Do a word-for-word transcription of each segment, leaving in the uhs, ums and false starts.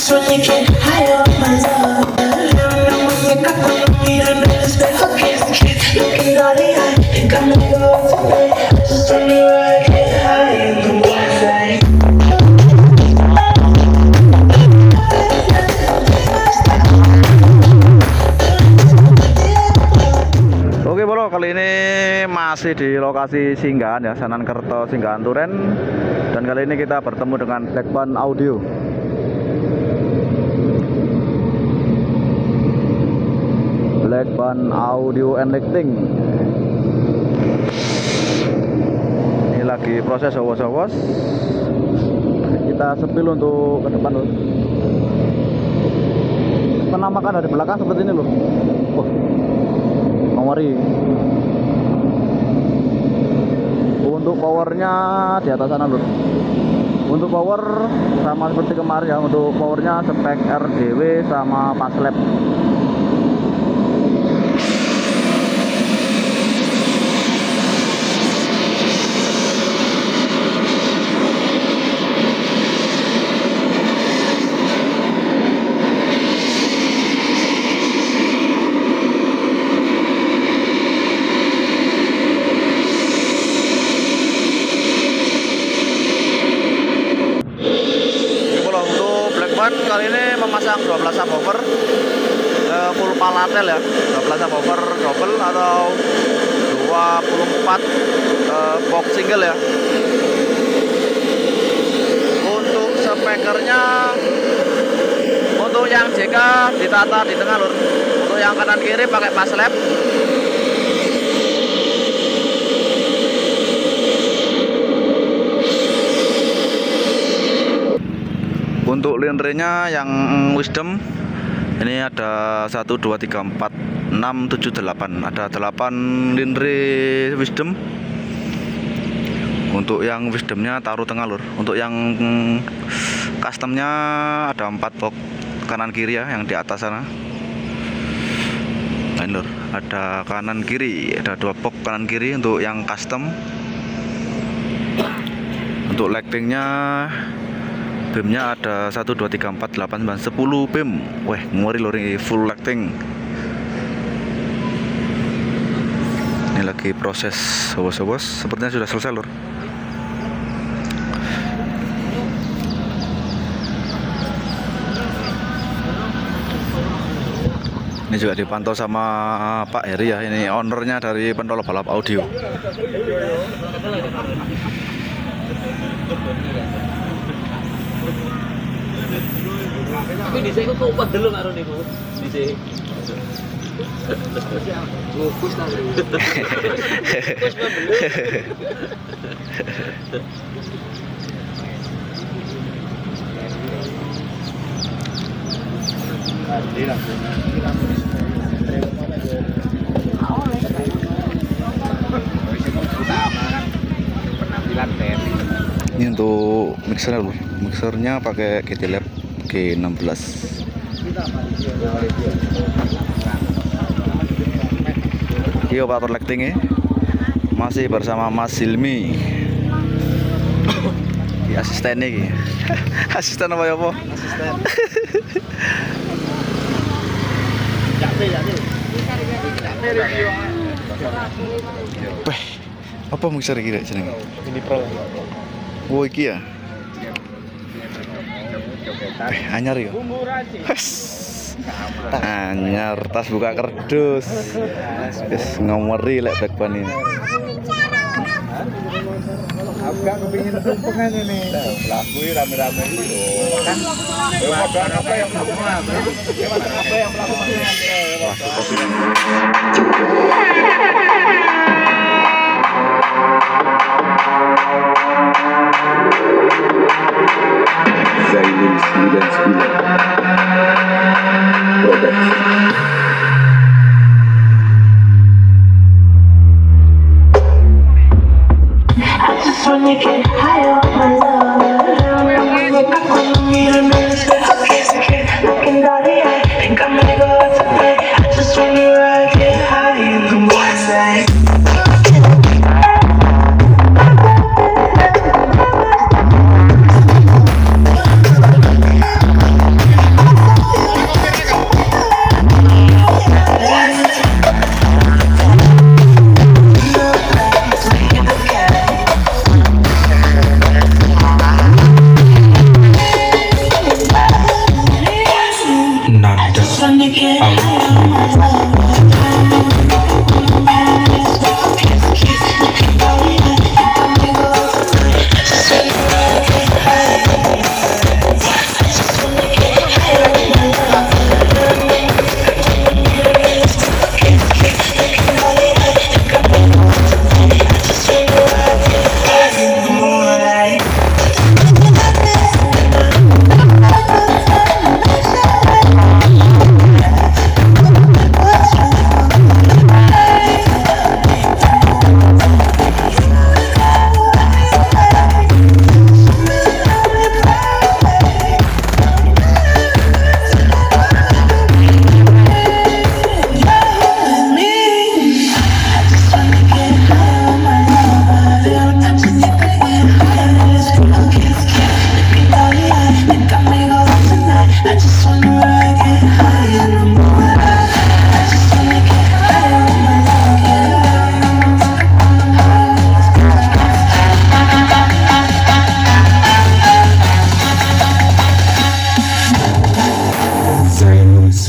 Oke bro, kali ini masih di lokasi singgahan ya, Sanankerto Singgahan Turen. Dan kali ini kita bertemu dengan Blackband Audio. Blackband Audio and Lighting. Ini lagi proses awas-awas. Kita sepil untuk ke depan loh. Penampakan dari belakang seperti ini loh. Wah, mari. Untuk powernya di atas sana lur. Untuk power sama seperti kemarin ya. Untuk powernya spek R D W sama pas lab. Kali ini memasang dua belas subwoofer eh, full palatel ya, dua belas subwoofer double atau dua puluh empat eh, box single ya. Untuk speakernya, untuk yang J K ditata di tengah lur, untuk yang kanan kiri pakai pas lab. Untuk linrenya yang Wisdom ini ada satu dua tiga empat enam tujuh delapan, ada delapan linre Wisdom. Untuk yang Wisdomnya taruh tengah lur. Untuk yang customnya ada empat box kanan kiri ya, yang di atas sana. Nah, lur, ada kanan kiri, ada dua box kanan kiri untuk yang custom. Untuk lightingnya, beamnya ada satu dua tiga empat delapan sembilan sepuluh beam. Wah, ngeri lor, ini full lighting. Ini lagi proses awas-awas, sepertinya sudah selesai lor. Ini juga dipantau sama Pak Heri ya, ini ownernya dari Pentol Balap Audio. Tapi di sini kok upah dulu karo niku. Di sini. Fokus ta. Fokus dulu. Ini untuk mixer loh. Mixernya pakai G T Lab G enam belas. Iya Pak lightingnya masih bersama Mas Silmi. Di asisten nih. Asisten apa ya po? Asisten. Wah, apa mixer kira jenenge? Ini Pro. Oh iki ya. Eh, anyar ya. Anyar, tas buka kerdus. Wis ngomeri lek Blackband ini. Aku gak kepingin tumpengan ini. Pelaku rame-rame itu kan. Apa yang melakukan? Apa yang melakukan? Zainul sembilan puluh sembilan Production. I just wanna get high on my love. When you come on me, I know it's okay. Looking naughty, I think I'm gonna go out tonight. I just wanna ride, get high in the morning.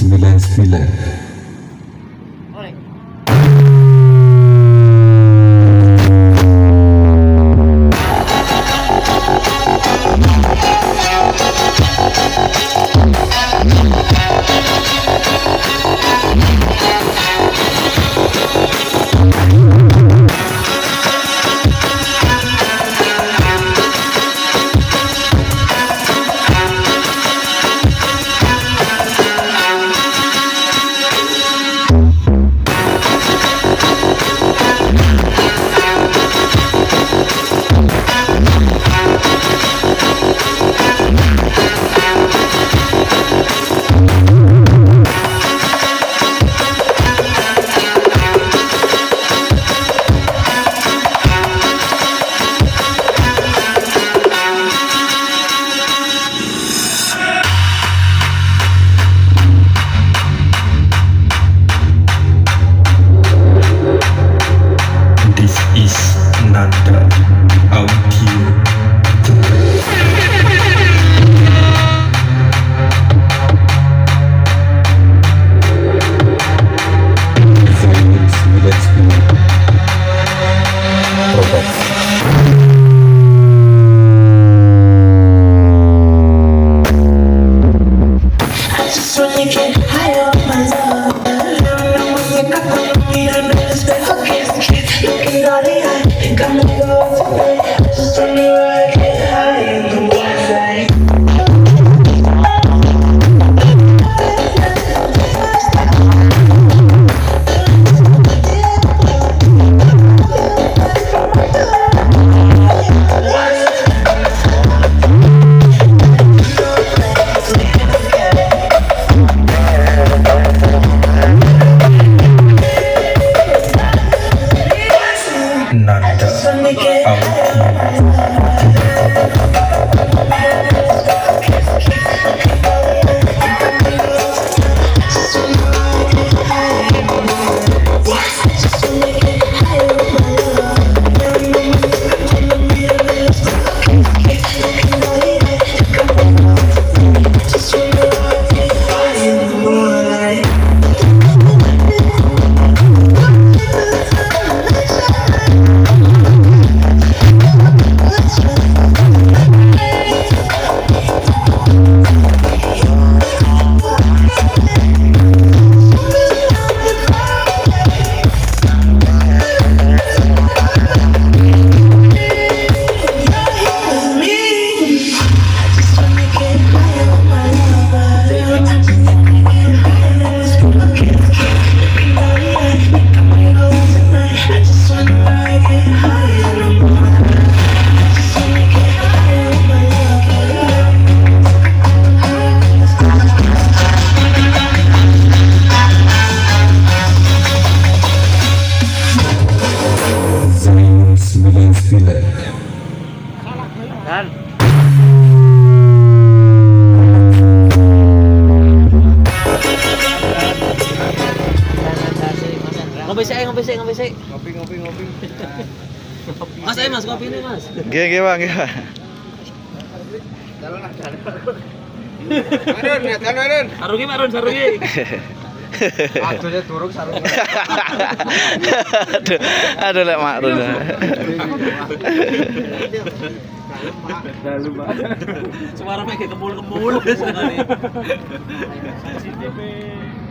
sembilan sembilan. This is Nanda Audio. Zainul sembilan sembilan. Production. I just wanna get high on my love. Wake up when you need a minute, okay, okay. Looking naughty, I think I'm gonna go today. I just wanna ride, get high in the Wi-Fi. Nanda Zainul sembilan sembilan. Dan Ngopi sih, ngopi sih, ngopi sih. Ngopi ngopi ngopi. Mas, ayo mas, kopi ini mas. gini gini bang, gini bang. Arun, ya kan Arun. Sarungi, Marun, sarungi. Aduhnya turun sarung. aduh, aduh lek makrun. Suara kayak kemul-kemul sekali.